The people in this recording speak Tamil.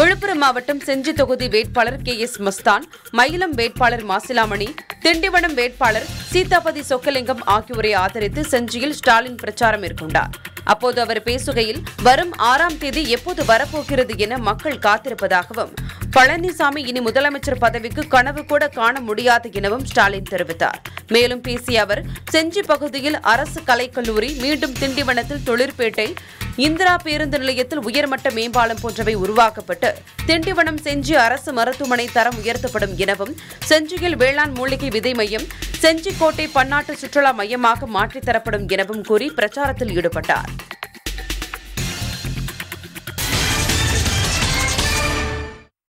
விழுப்புரம் மாவட்டம் செஞ்சி தொகுதி வேட்பாளர் KS மஸ்தான், மயிலம் வேட்பாளர் மாசிலாமணி, திண்டிவனம் வேட்பாளர் சீதாபதி சொக்கலிங்கம் ஆகியோரை ஆதரித்து செஞ்சியில் ஸ்டாலின் பிரச்சாரம் மேற்கொண்டார். அப்போது அவர் பேசுகையில், வரும் 6ஆம் தேதி எப்போது வரப்போகிறது என மக்கள் காத்திருப்பதாகவும், பழனிசாமி இனி முதலமைச்சர் பதவிக்கு கனவு கூட காண முடியாது எனவும் ஸ்டாலின் தெரிவித்தார். மேலும் பேசிய அவர், செஞ்சி பகுதியில் அரசு கலைக்கல்லூரி, மீண்டும் திண்டிவனத்தில் தொழிற்பேட்டை, இந்திரா பேருந்து நிலையத்தில் உயர்மட்ட மேம்பாலம் போன்றவை உருவாக்கப்பட்டு திண்டிவனம் செஞ்சி அரசு மருத்துவமனை தரம் உயர்த்தப்படும் எனவும், செஞ்சியில் வேளாண் மூலிகை விதை மையம், செஞ்சி கோட்டை பன்னாட்டு சுற்றுலா மையமாக மாற்றித் தரப்படும் எனவும் கூறி பிரச்சாரத்தில் ஈடுபட்டார்.